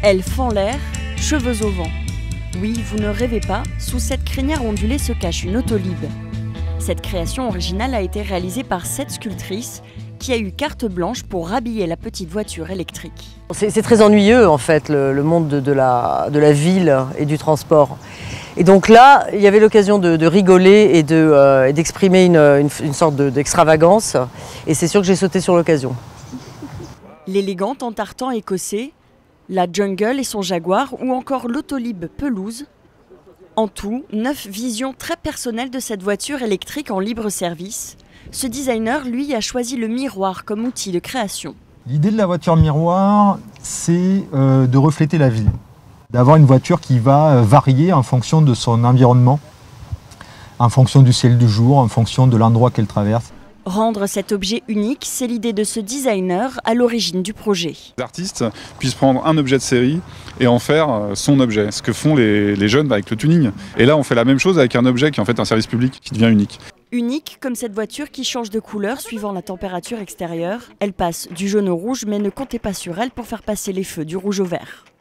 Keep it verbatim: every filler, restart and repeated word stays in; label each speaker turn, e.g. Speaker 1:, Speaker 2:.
Speaker 1: Elle fend l'air, cheveux au vent. Oui, vous ne rêvez pas, sous cette crinière ondulée se cache une Autolib. Cette création originale a été réalisée par cette sculptrice qui a eu carte blanche pour rhabiller la petite voiture électrique.
Speaker 2: C'est très ennuyeux en fait, le, le monde de, de, la, de la ville et du transport. Et donc là, il y avait l'occasion de, de rigoler et d'exprimer de, euh, une, une, une sorte d'extravagance. Et c'est sûr que j'ai sauté sur l'occasion.
Speaker 1: L'élégante en tartan écossais, la Jungle et son Jaguar ou encore l'Autolib pelouse. En tout, neuf visions très personnelles de cette voiture électrique en libre service. Ce designer, lui, a choisi le miroir comme outil de création.
Speaker 3: L'idée de la voiture miroir, c'est euh, de refléter la ville. D'avoir une voiture qui va varier en fonction de son environnement, en fonction du ciel du jour, en fonction de l'endroit qu'elle traverse.
Speaker 1: Rendre cet objet unique, c'est l'idée de ce designer à l'origine du projet.
Speaker 4: Les artistes puissent prendre un objet de série et en faire son objet, ce que font les, les jeunes avec le tuning. Et là, on fait la même chose avec un objet qui est en fait un service public qui devient unique.
Speaker 1: Unique comme cette voiture qui change de couleur suivant la température extérieure. Elle passe du jaune au rouge, mais ne comptez pas sur elle pour faire passer les feux du rouge au vert.